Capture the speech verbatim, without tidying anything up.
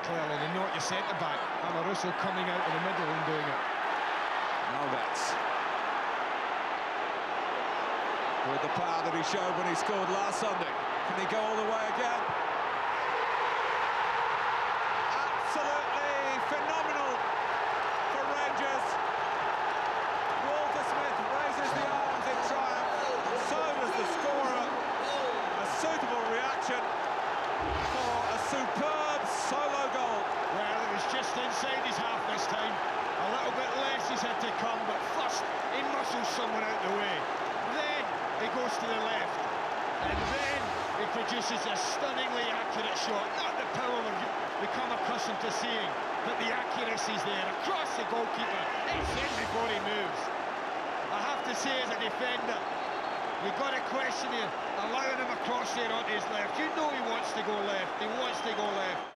clearly, and not your centre-back. Amoruso coming out of the middle and doing it. Alves. With the power that he showed when he scored last Sunday. Can he go all the way again? Absolutely phenomenal for Rangers. Walter Smith raises the arms in triumph. So does the scorer. A suitable reaction for a superb solo goal. Well, it was just inside his half this time. A little bit less he's had to come, but first he muscles someone out the way. Then he goes to the left. And then he produces a stunningly accurate shot. Not the power we've become accustomed to seeing, but the accuracy's there. Across the goalkeeper. It's in before he moves. I have to say, as a defender, you've got to question him, allowing him across there onto his left. You know he wants to go left. He wants to go left.